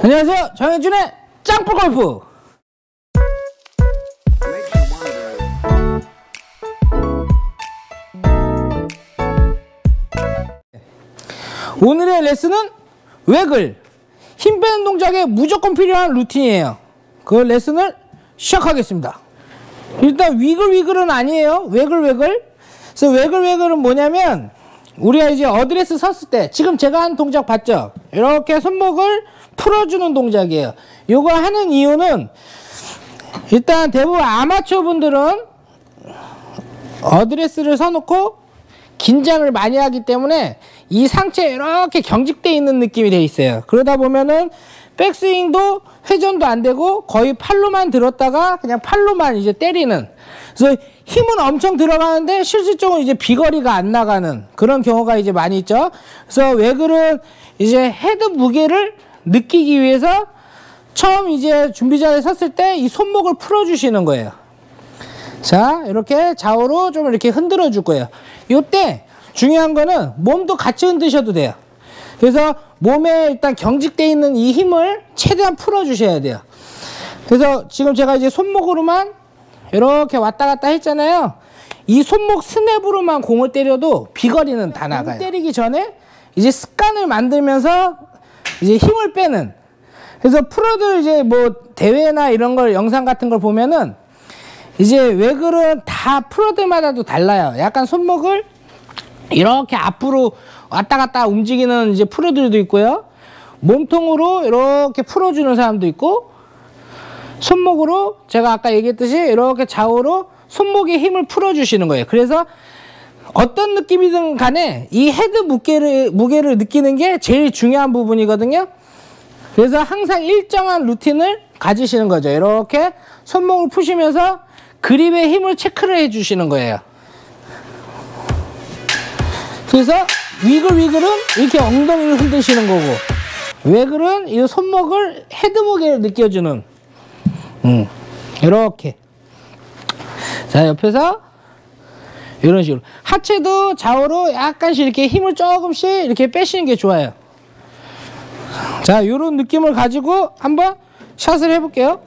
안녕하세요, 정현준의 짱뿔골프. 오늘의 레슨은 웨글, 힘 빼는 동작에 무조건 필요한 루틴이에요. 그 레슨을 시작하겠습니다. 일단 위글은 아니에요. 웨글. 그래서 웨글은 뭐냐면, 우리가 이제 어드레스 섰을 때, 지금 제가 한 동작 봤죠? 이렇게 손목을 풀어주는 동작이에요. 요거 하는 이유는, 일단 대부분 아마추어 분들은 어드레스를 서놓고 긴장을 많이 하기 때문에 이 상체에 이렇게 경직되어 있는 느낌이 돼 있어요. 그러다 보면은 백스윙도 회전도 안 되고 거의 팔로만 들었다가 그냥 팔로만 이제 때리는, 그래서 힘은 엄청 들어가는데 실질적으로 이제 비거리가 안 나가는 그런 경우가 이제 많이 있죠. 그래서 웨글은 이제 헤드 무게를 느끼기 위해서 처음 이제 준비 자리에 섰을 때 이 손목을 풀어 주시는 거예요. 자, 이렇게 좌우로 좀 이렇게 흔들어 줄 거예요. 이때 중요한 거는 몸도 같이 흔드셔도 돼요. 그래서 몸에 일단 경직되어 있는 이 힘을 최대한 풀어 주셔야 돼요. 그래서 지금 제가 이제 손목으로만 이렇게 왔다 갔다 했잖아요. 이 손목 스냅으로만 공을 때려도 비거리는 다 나가요. 때리기 전에 이제 습관을 만들면서 이제 힘을 빼는. 그래서 프로들 이제 뭐 대회나 이런 걸 영상 같은 걸 보면은 이제 웨글은 다 프로들마다도 달라요. 약간 손목을 이렇게 앞으로 왔다 갔다 움직이는 이제 프로들도 있고요. 몸통으로 이렇게 풀어주는 사람도 있고, 손목으로 제가 아까 얘기했듯이 이렇게 좌우로 손목에 힘을 풀어주시는 거예요. 그래서 어떤 느낌이든 간에 이 헤드 무게를 느끼는 게 제일 중요한 부분이거든요. 그래서 항상 일정한 루틴을 가지시는 거죠. 이렇게 손목을 푸시면서 그립의 힘을 체크를 해주시는 거예요. 그래서 위글은 이렇게 엉덩이를 흔드시는 거고, 웨글은 이 손목을 헤드 무게를 느껴주는, 이렇게. 자, 옆에서 이런 식으로 하체도 좌우로 약간씩 이렇게 힘을 조금씩 이렇게 빼시는 게 좋아요. 자, 이런 느낌을 가지고 한번 샷을 해볼게요.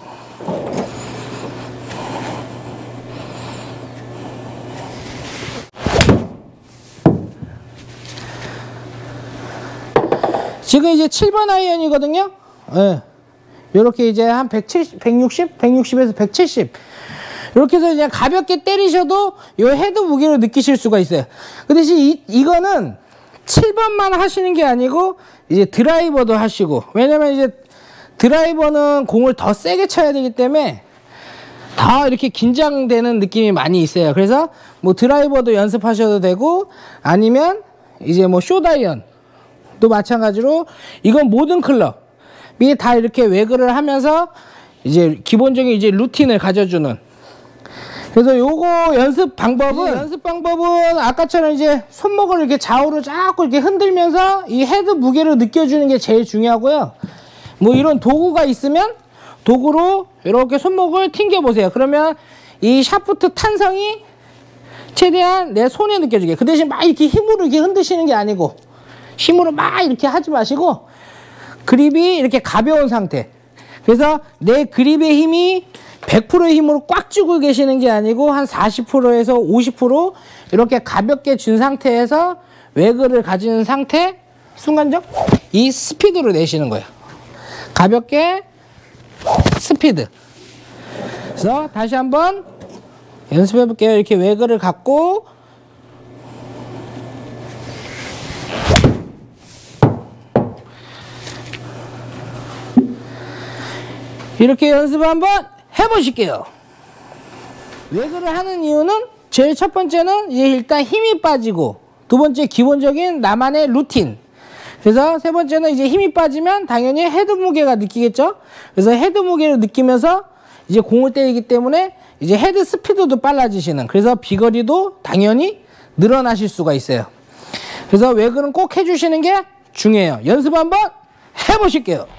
지금 이제 7번 아이언이거든요. 네. 이렇게 이제 한 160에서 170. 이렇게 해서 그냥 가볍게 때리셔도 이 헤드 무게를 느끼실 수가 있어요. 그 대신 이거는 7번만 하시는 게 아니고 이제 드라이버도 하시고, 왜냐면 이제 드라이버는 공을 더 세게 쳐야 되기 때문에 더 이렇게 긴장되는 느낌이 많이 있어요. 그래서 뭐 드라이버도 연습하셔도 되고, 아니면 이제 뭐 숏아이언 또 마찬가지로, 이건 모든 클럽이 다 이렇게 웨글을 하면서 이제 기본적인 이제 루틴을 가져주는. 그래서 요거 연습 방법은 아까처럼 이제 손목을 이렇게 좌우로 자꾸 이렇게 흔들면서 이 헤드 무게를 느껴주는 게 제일 중요하고요. 뭐 이런 도구가 있으면 도구로 이렇게 손목을 튕겨 보세요. 그러면 이 샤프트 탄성이 최대한 내 손에 느껴지게. 그 대신 막 이렇게 힘으로 이렇게 흔드시는 게 아니고, 힘으로 막 이렇게 하지 마시고 그립이 이렇게 가벼운 상태. 그래서 내 그립의 힘이 100%의 힘으로 꽉 쥐고 계시는 게 아니고 한 40%에서 50% 이렇게 가볍게 준 상태에서 웨글을 가지는 상태, 순간적 이 스피드로 내시는 거예요. 가볍게 스피드. 그래서 다시 한번 연습해 볼게요. 이렇게 웨글을 갖고 이렇게 연습 한번 해보실게요. 웨글을 하는 이유는 제일 첫 번째는 이제 일단 힘이 빠지고, 두 번째 기본적인 나만의 루틴. 그래서 세 번째는 이제 힘이 빠지면 당연히 헤드 무게가 느끼겠죠. 그래서 헤드 무게를 느끼면서 이제 공을 때리기 때문에 이제 헤드 스피드도 빨라지시는, 그래서 비거리도 당연히 늘어나실 수가 있어요. 그래서 웨글은 꼭 해주시는 게 중요해요. 연습 한번 해보실게요.